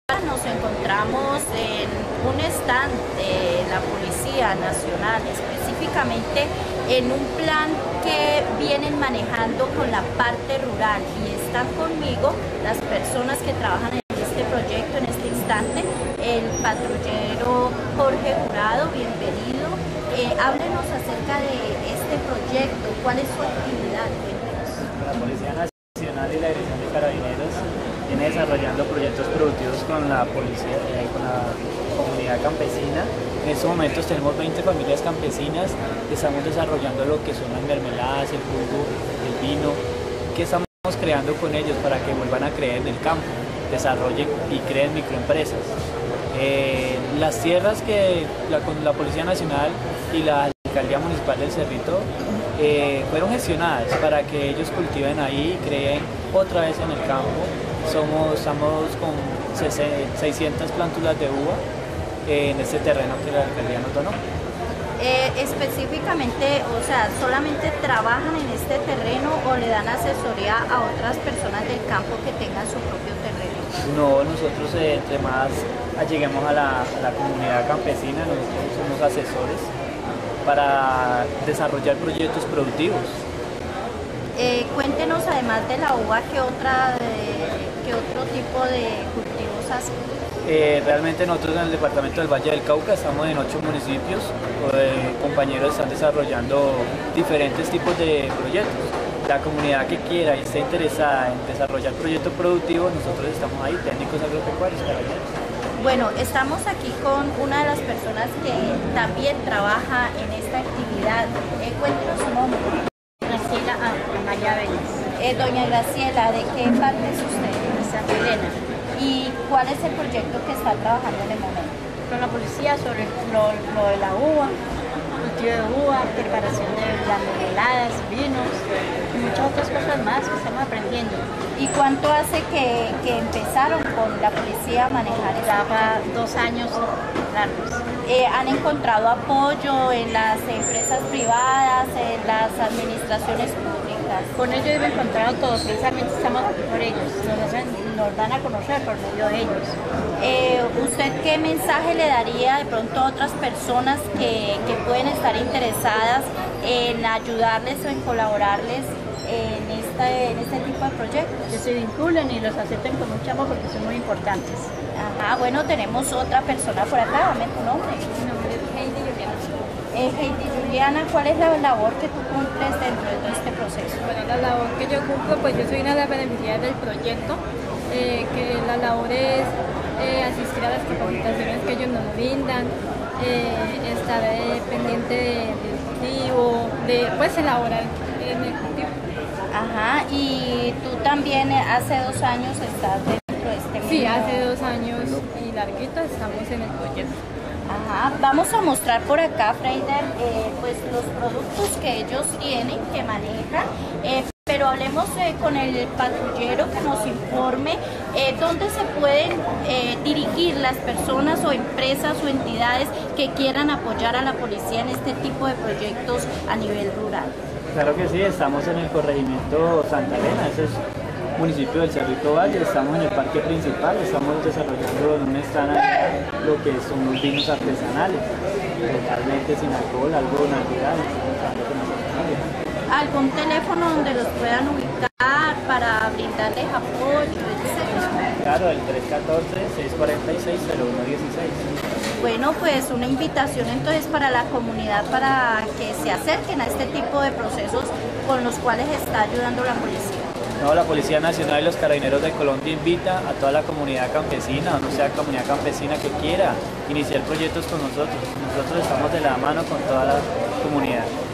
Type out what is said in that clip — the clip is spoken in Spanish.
Nos encontramos en un stand de la Policía Nacional, específicamente en un plan que vienen manejando con la parte rural, y están conmigo las personas que trabajan en este proyecto en este instante. El patrullero Jorge Jurado, bienvenido. Háblenos acerca de este proyecto, ¿cuál es su actividad? La Policía Nacional y la Dirección de Carabineros viene desarrollando proyectos productivos con la policía, con la comunidad campesina. En estos momentos tenemos 20 familias campesinas que estamos desarrollando lo que son las mermeladas, el jugo, el vino, que estamos creando con ellos para que vuelvan a creer en el campo, desarrollen y creen microempresas. Las tierras que la Policía Nacional y la Alcaldía Municipal del Cerrito fueron gestionadas para que ellos cultiven ahí y creen otra vez en el campo. Estamos con 600 plántulas de uva en este terreno que la alcaldía nos donó. Específicamente, o sea, ¿solamente trabajan en este terreno o le dan asesoría a otras personas del campo que tengan su propio terreno? No, nosotros entre más lleguemos a la comunidad campesina, nosotros somos asesores para desarrollar proyectos productivos. Cuéntenos, además de la uva, ¿qué otro tipo de cultivos hacen? Realmente nosotros en el departamento del Valle del Cauca estamos en 8 municipios, compañeros están desarrollando diferentes tipos de proyectos. La comunidad que quiera y esté interesada en desarrollar proyectos productivos, nosotros estamos ahí, técnicos agropecuarios, carabineros. Bueno, estamos aquí con una de las personas que también trabaja en esta actividad. Cuéntenos su nombre. Graciela Amaya Vélez. Doña Graciela, ¿de qué parte es usted? Santa Elena. ¿Y cuál es el proyecto que está trabajando en el momento? Con la policía sobre lo de la uva, cultivo de uva, preparación de las mermeladas, vinos y muchas otras cosas más que estamos aprendiendo. ¿Y cuánto hace que empezaron con la policía a manejar esto? Ya va 2 años largos. ¿Han encontrado apoyo en las empresas privadas, en las administraciones públicas? Con ellos hemos encontrado todos, precisamente estamos aquí por ellos, nos dan a conocer por medio de ellos. ¿Usted qué mensaje le daría de pronto a otras personas que pueden estar interesadas en ayudarles o en colaborarles en este tipo de proyectos? Que se vinculen y los acepten con mucho amor porque son muy importantes. Ajá, bueno, tenemos otra persona por acá, dame tu nombre. Mi nombre es Heidi Juliana. Heidi Juliana, ¿cuál es la labor que tú cumples dentro de todo este proceso? Bueno, la labor que yo cumplo, pues yo soy una de las beneficiarias del proyecto, que la labor es asistir a las capacitaciones que ellos nos brindan, estar pendiente del cultivo, pues elaborar en el cultivo. Ajá, y tú también hace 2 años estás dentro de este medio. Sí, hace 2 años y larguito estamos en el proyecto. Ajá, vamos a mostrar por acá, Freider, pues los productos que ellos tienen, que manejan, pero hablemos con el patrullero que nos informe dónde se pueden dirigir las personas o empresas o entidades que quieran apoyar a la policía en este tipo de proyectos a nivel rural. Claro que sí, estamos en el corregimiento Santa Elena, ese es municipio del Cerrito Valle, estamos en el parque principal, estamos desarrollando en un stand lo que son los vinos artesanales, totalmente sin alcohol, algo natural. ¿Algún teléfono donde los puedan ubicar para brindarles apoyo, etcétera? Claro, el 314-646-0116. Bueno, pues una invitación entonces para la comunidad para que se acerquen a este tipo de procesos con los cuales está ayudando la policía. No, la Policía Nacional y los Carabineros de Colombia invita a toda la comunidad campesina, o no sea comunidad campesina que quiera iniciar proyectos con nosotros. Nosotros estamos de la mano con toda la comunidad.